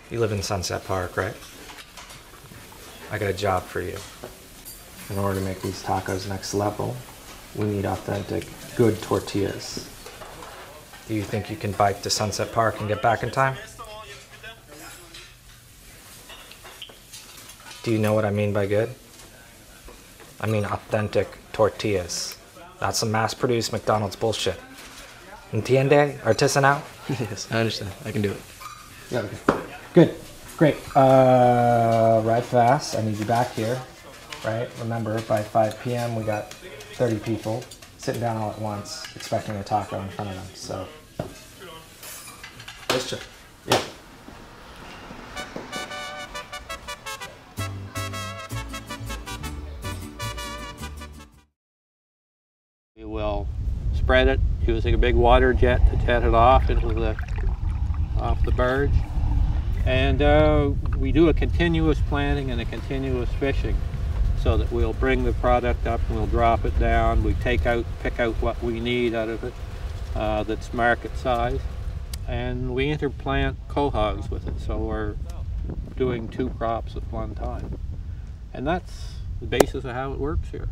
You live in Sunset Park, right? I got a job for you. In order to make these tacos next level, we need authentic, good tortillas. Do you think you can bike to Sunset Park and get back in time? Do you know what I mean by good? I mean authentic tortillas. Not some mass-produced McDonald's bullshit. Entiende? Artisanal? Yes, I understand. I can do it. Yeah, okay. Good. Great. Ride fast. I need you back here. Right? Remember, by 5 p.m. we got 30 people sitting down all at once, expecting a taco in front of them. So, let's check. Yeah. We will spread it using a big water jet to jet it off into off the barge. And we do a continuous planting and a continuous fishing so that we'll bring the product up and we'll drop it down. We pick out what we need out of it that's market size. And we interplant quahogs with it, so we're doing 2 crops at one time. And that's the basis of how it works here.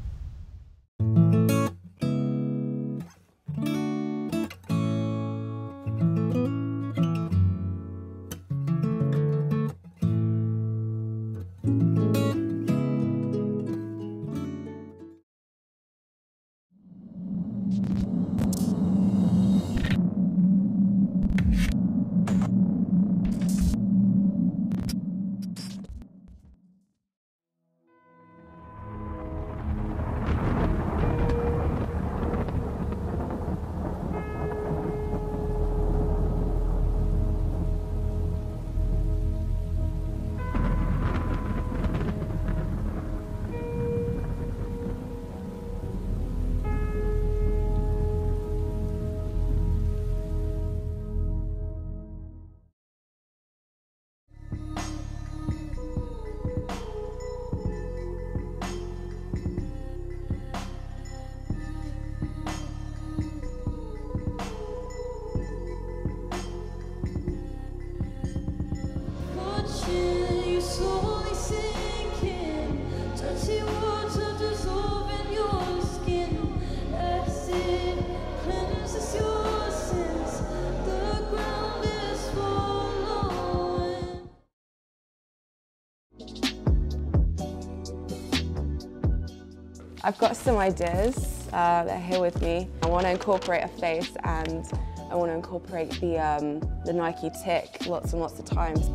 I've got some ideas that are here with me. I want to incorporate a face and I want to incorporate the Nike tick lots and lots of times.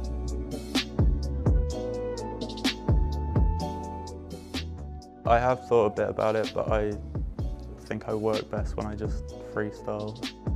I have thought a bit about it, but I think I work best when I just freestyle.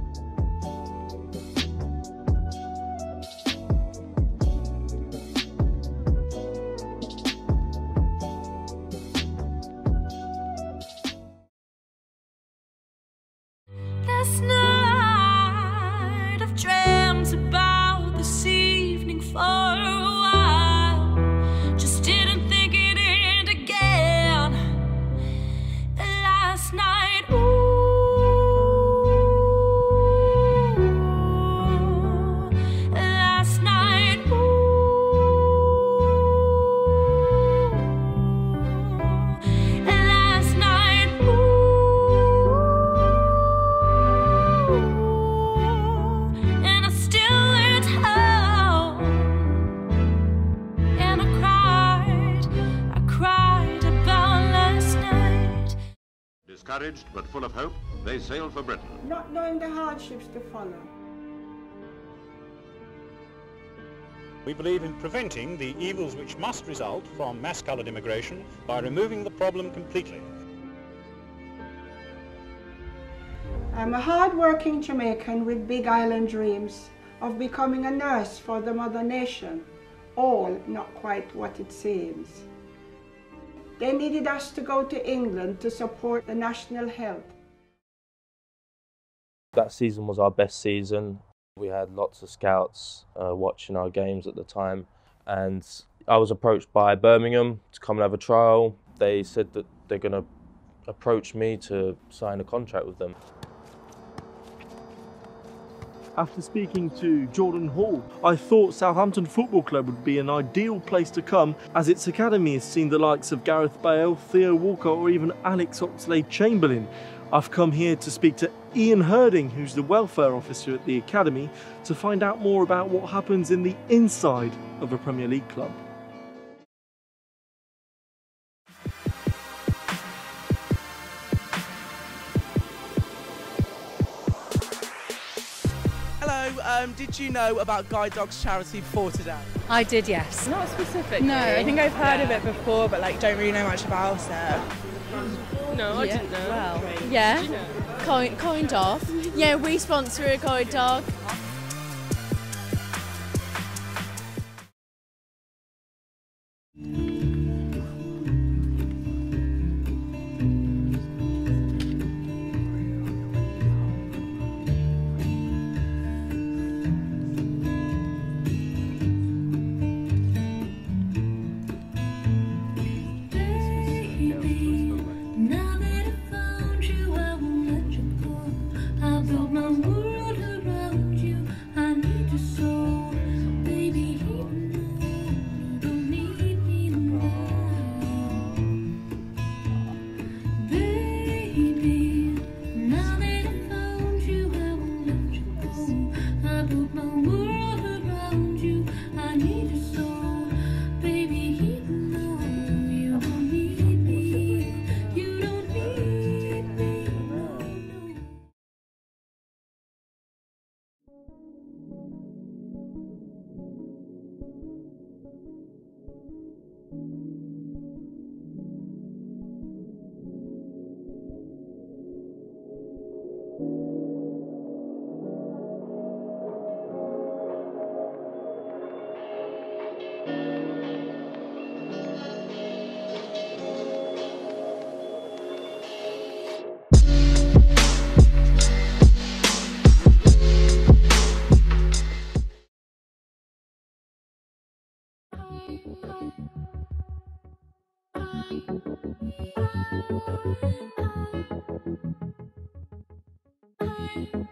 Last night I've dreamt about this evening for a while. Just didn't think it in again. Last night, last night, last night, and I still went home, and I cried about last night. Discouraged but full of hope, they sailed for Britain. Not knowing the hardships to follow. We believe in preventing the evils which must result from mass-coloured immigration by removing the problem completely. I'm a hard-working Jamaican with big island dreams of becoming a nurse for the mother nation. All not quite what it seems. They needed us to go to England to support the national health. That season was our best season. We had lots of scouts watching our games at the time, and I was approached by Birmingham to come and have a trial. They said that they're going to approach me to sign a contract with them. After speaking to Jordan Hall, I thought Southampton Football Club would be an ideal place to come, as its academy has seen the likes of Gareth Bale, Theo Walcott or even Alex Oxlade-Chamberlain. I've come here to speak to Ian Herding, who's the welfare officer at the academy, to find out more about what happens in the inside of a Premier League club. Hello, did you know about Guide Dogs charity before today? I did, yes. Not specifically. No, I think I've heard of it before, but like don't really know much about it. No, I didn't know. Well, yeah, Did you know? kind of. Yeah, we sponsor a guide dog. Now that I found you, I won't let you go. I built my world around you. I need your soul, baby. Even though you don't need me now, baby. Now that I found you, I won't let you go. I built my world around you. I need your soul, baby. Even though you don't need me. You don't need me, no, no. Bye.